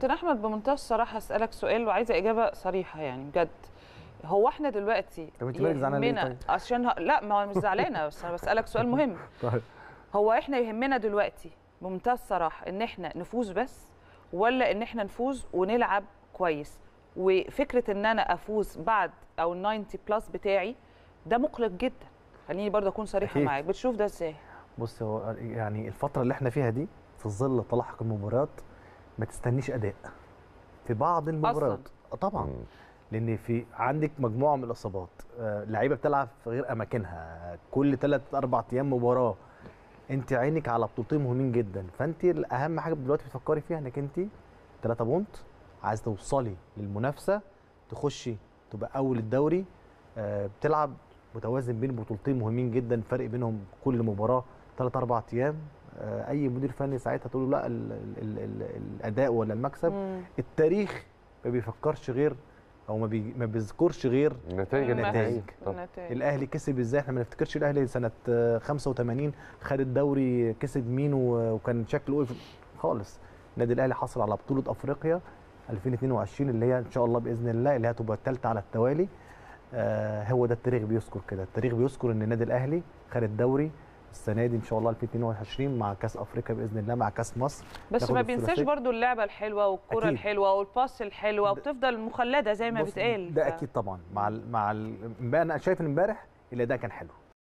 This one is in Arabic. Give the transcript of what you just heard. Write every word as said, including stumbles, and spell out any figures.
كابتن احمد بمنتهى الصراحه اسالك سؤال وعايزه اجابه صريحه يعني بجد. هو احنا دلوقتي طب انت مالك زعلانه ليه طيب؟ عشان ه... لا ما انا مش زعلانه بس انا بسالك سؤال مهم. طيب هو احنا يهمنا دلوقتي بمنتهى الصراحه ان احنا نفوز بس، ولا ان احنا نفوز ونلعب كويس؟ وفكره ان انا افوز بعد او ال تسعين بلس بتاعي ده مقلق جدا. خليني برضه اكون صريحه أكيد. معاك، بتشوف ده ازاي؟ بص، هو يعني الفتره اللي احنا فيها دي في ظل تلاحق المباريات ما تستنيش اداء في بعض المباريات طبعا، مم. لان في عندك مجموعه من الاصابات، آه، لعيبه بتلعب في غير اماكنها كل ثلاث اربع ايام مباراه، انت عينك على بطولتين مهمين جدا، فانت اهم حاجه دلوقتي بتفكري فيها انك انت ثلاثة بونت عايز توصلي للمنافسه، تخشي تبقى اول الدوري، آه، بتلعب متوازن بين بطولتين مهمين جدا، فرق بينهم كل مباراه ثلاث اربع ايام، آه، اي مدير فني ساعتها تقول له لا ال ال ال الاداء ولا المكسب. مم. التاريخ ما بيفكرش غير او ما, بي ما بيذكرش غير النتائج النتائج. النتائج. الاهلي كسب ازاي؟ احنا ما نفتكرش الاهلي سنه خمسة وثمانين خد الدوري كسب مين وكان شكله ايه خالص. النادي الاهلي حصل على بطوله افريقيا ألفين واثنين وعشرين اللي هي ان شاء الله باذن الله اللي هتبقى الثالثه على التوالي. آه هو ده التاريخ بيذكر كده، التاريخ بيذكر ان النادي الاهلي خد الدوري السنه دي ان شاء الله ألفين واثنين وعشرين مع كاس افريقيا باذن الله مع كاس مصر. بس ما بينساش برضو اللعبه الحلوه والكره أكيد. الحلوه والباس الحلوه وبتفضل مخلده زي ما بتقال. ده ف... اكيد طبعا مع ال... مع ال... انا شايف ان امبارح الاداء كان حلو